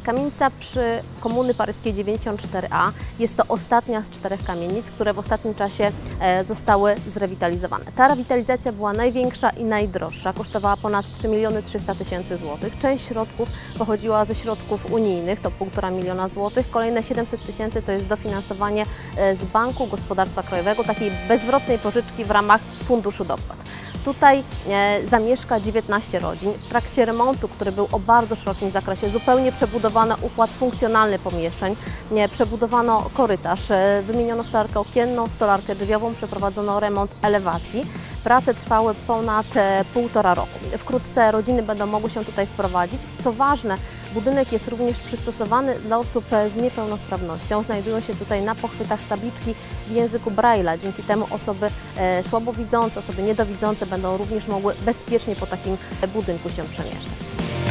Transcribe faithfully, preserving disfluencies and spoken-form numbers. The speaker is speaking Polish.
Kamienica przy Komuny Paryskiej dziewięćdziesiąt cztery A jest to ostatnia z czterech kamienic, które w ostatnim czasie zostały zrewitalizowane. Ta rewitalizacja była największa i najdroższa, kosztowała ponad trzy miliony trzysta tysięcy złotych. Część środków pochodziła ze środków unijnych, to półtora miliona złotych. Kolejne siedemset tysięcy to jest dofinansowanie z Banku Gospodarstwa Krajowego, takiej bezzwrotnej pożyczki w ramach Funduszu Dopłat. Tutaj e, zamieszka dziewiętnaście rodzin. W trakcie remontu, który był o bardzo szerokim zakresie, zupełnie przebudowano układ funkcjonalny pomieszczeń, e, przebudowano korytarz, e, wymieniono stolarkę okienną, stolarkę drzwiową, przeprowadzono remont elewacji. Prace trwały ponad e, półtora roku. Wkrótce rodziny będą mogły się tutaj wprowadzić. Co ważne, budynek jest również przystosowany dla osób z niepełnosprawnością. Znajdują się tutaj na pochwytach tabliczki w języku Braille'a. Dzięki temu osoby e, słabowidzące, osoby niedowidzące będą również mogły bezpiecznie po takim budynku się przemieszczać.